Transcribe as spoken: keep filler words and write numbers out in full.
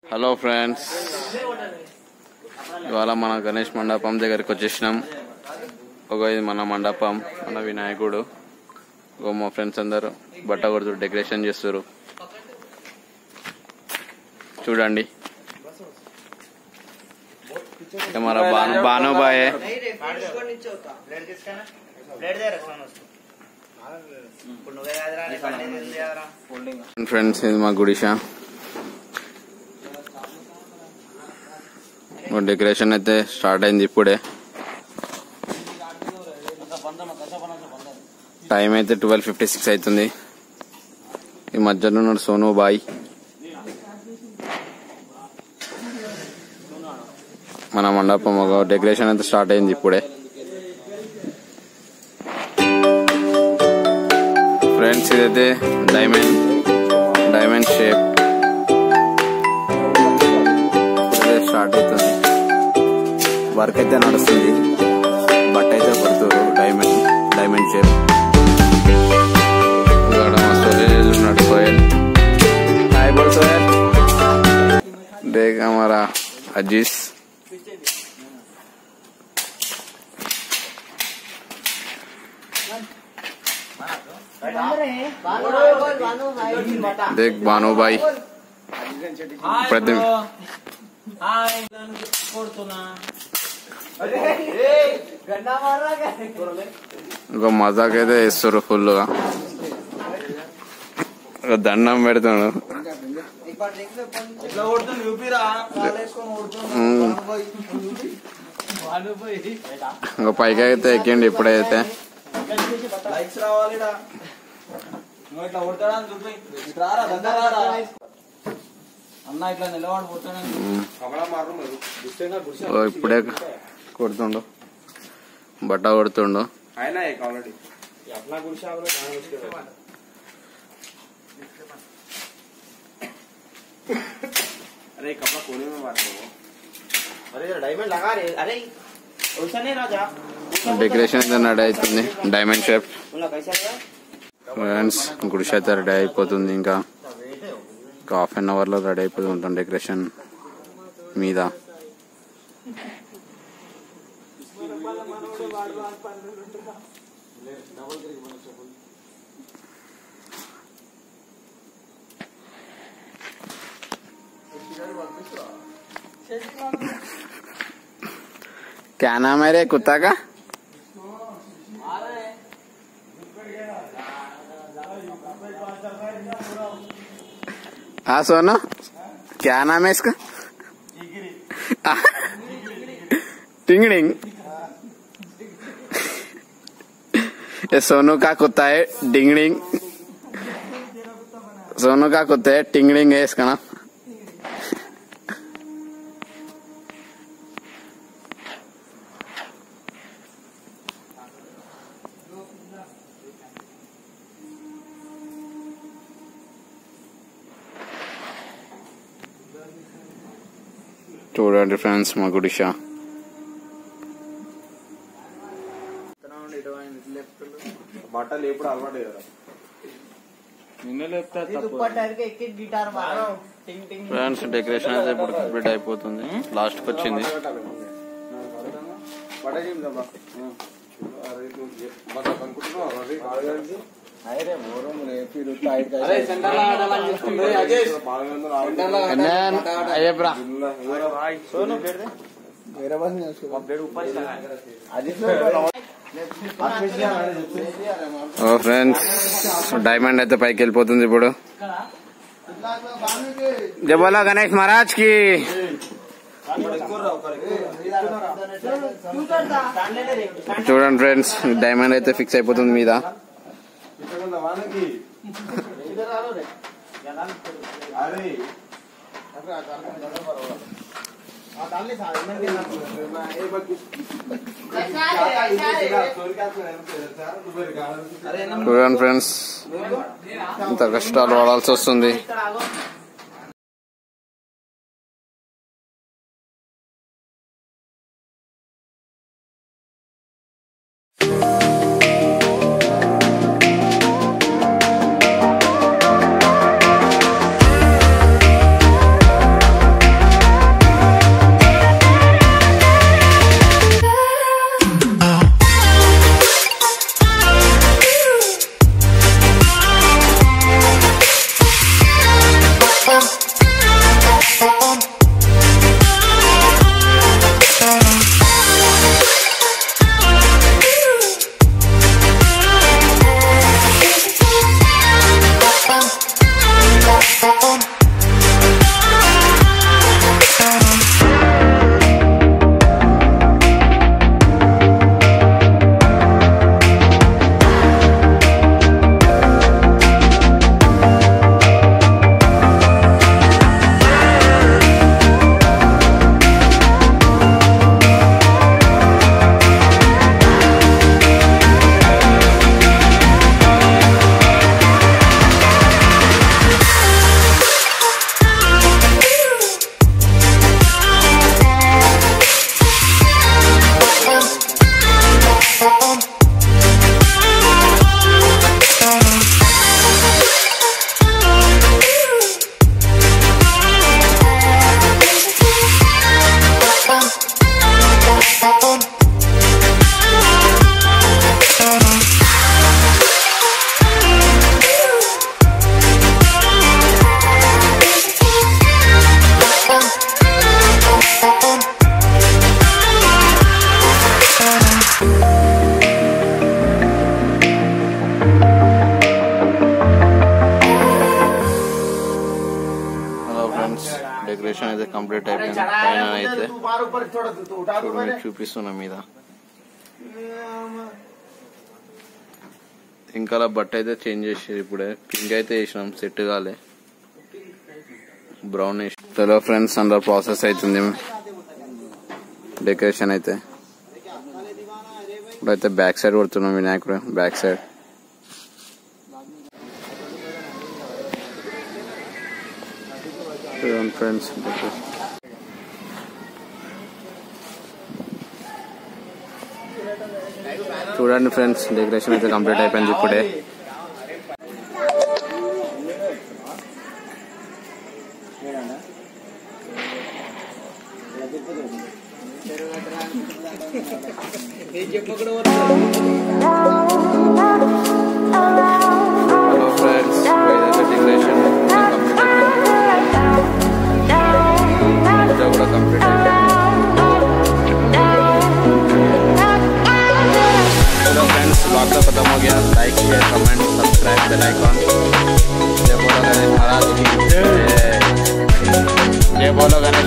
Hello friends, ఇవాళ మన గణేష్ మండపం దగ్గరికి వచ్చేసినాం. ఒక ఇది మన మండపం, మన వినాయకుడు. ఒక మా ఫ్రెండ్స్ అందరూ బట్ట కొడుతూ డెకరేషన్ చేస్తారు. చూడండి మన బాను బానుబాయ్ ఫ్రెండ్స్. ఇది మా గుడిషా. డెకరేషన్ అయితే స్టార్ట్ అయింది ఇప్పుడే. టైం అయితే ట్వెల్వ్ ఫిఫ్టీ సిక్స్ అవుతుంది. ఈ మధ్యలో ఉన్నాడు సోను బాయ్. మన మండపం ఒక డెకరేషన్ అయితే స్టార్ట్ అయింది ఇప్పుడే. ఫ్రెండ్స్, ఇదైతే డైమండ్ డైమండ్ షేప్ స్టార్ట్ అవుతుంది. వర్క్ అయితే నడుస్తుంది. బట్ట అయితే పడుతుంది డైమండ్ డైమండ్ షేప్. ఇక్కడ మా సోహెల్ ఉన్నాడు. సోహెల్ హాయ్ బోల్ సోహెల్. देख हमारा अजीज. देख बानो भाई प्रतिम ఇంకో మజాకైతే ఇస్తారు ఫుల్గా. దండం పెడతాడు. ఇంకో పైకి అయితే ఎక్కండి ఇప్పుడైతే. ఇప్పుడే కొడుతుండు, బట్ట కొడుతుండు. డెకరేషన్ అయితే రెడీ అవుతుంది. Diamond shape friends. గుడిష అయితే రెడీ అయిపోతుంది. ఇంకా హాఫ్ అన్ అవర్ లో రెడీ అయిపోతూ ఉంటాం డెకరేషన్ మీద. क्या नाम है रे कुत्ता का? हाँ सोनो, क्या नाम है इसका? टिंगड़िंग. ये सोनू का कुत्ता है डिंगड़िंग. सोनू का कुत्ता है टिंगड़िंग है इसका नाम. చూడండి ఫ్రెండ్స్ మా గుడిషా. బట్టలు ఎప్పుడు అలవాటు కదా. ఫ్రెండ్స్, డెకరేషన్ అయితే ఇప్పుడు కంప్లీట్ అయిపోతుంది. లాస్ట్ కి వచ్చింది. ఓ ఫ్రెండ్స్, డైమండ్ అయితే పైకి వెళ్ళిపోతుంది ఇప్పుడు. జై బోలో గణేష్ మహారాజ్ కి. చూడండి ఫ్రెండ్స్, డైమండ్ అయితే ఫిక్స్ అయిపోతుంది మీద. చూడండి ఫ్రెండ్స్, ఇంత కష్టాలు పడాల్సి వస్తుంది. డెకరేషన్ అయితే కంప్లీట్ అయిపోయింది. పైన అయితే చూడు మీకు చూపిస్తున్నా మీద. ఇంకా బట్ట అయితే చేంజ్ చేసేది ఇప్పుడే. పింక్ అయితే వేసినాం, సెట్ కాలే, బ్రౌన్ వేసి. హలో ఫ్రెండ్స్, అండర్ ప్రాసెస్ అవుతుంది డెకరేషన్ అయితే. ఇప్పుడైతే బ్యాక్ సైడ్ కొడుతున్నాం వినాయకుడు బ్యాక్ సైడ్. ఫ్రెండ్స్ చూడండి ఫ్రెండ్స్, డెకరేషన్ అయితే కంప్లీట్ అయిపోయింది ఇప్పుడే. హలో ఫ్రెండ్స్, డెకరేషన్ కూడా కంప్లీట్ అయిపోయింది. चलो फ्रेंड्स, ब्लॉग तो खत्म हो गया. Like share comment subscribe bell icon. जय बोलो गणेश महाराज की जय. जय बोलो गणेश